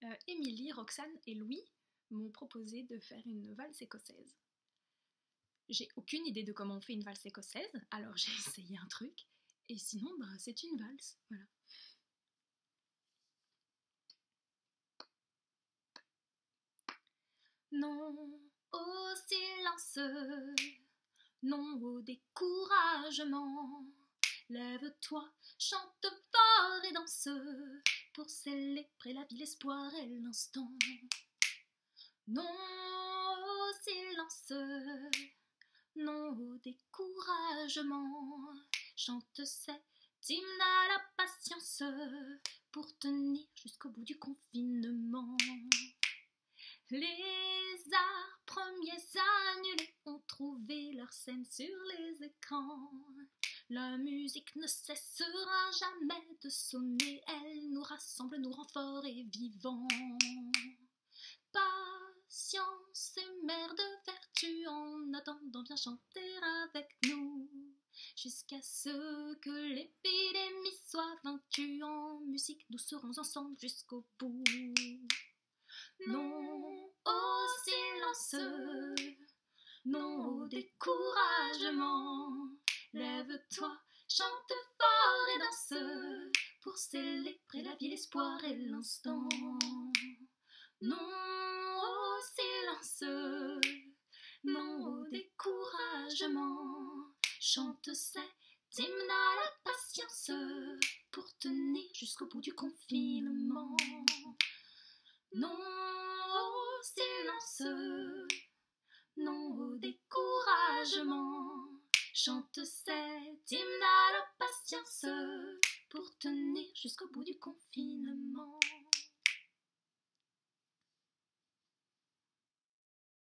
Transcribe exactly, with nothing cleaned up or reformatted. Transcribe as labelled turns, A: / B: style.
A: euh, Émilie, Roxane et Louis m'ont proposé de faire une valse écossaise. J'ai aucune idée de comment on fait une valse écossaise, alors j'ai essayé un truc, et sinon, bah, c'est une valse, voilà. Non au silence, non au découragement. Lève-toi, chante fort et danse, pour célébrer la vie, l'espoir et l'instant. Non au silence, non au découragement. Chante cet hymne à la patience, pour tenir jusqu'au bout du confinement. Les arts premiers annulés ont trouvé leur scène sur les écrans. La musique ne cessera jamais de sonner, elle nous rassemble, nous rend forts et vivants. Patience et mère de vertu, en attendant viens chanter avec nous, jusqu'à ce que l'épidémie soit vaincue. En musique nous serons ensemble jusqu'au bout. Non au silence, non au découragement. Lève-toi, chante fort et danse, pour célébrer la vie, l'espoir et l'instant. Non au silence, non au découragement. Chante cet hymne à la patience, pour tenir jusqu'au bout du confinement. Non au silence, non au découragement. Chante cet hymne à la patience, pour tenir jusqu'au bout du confinement.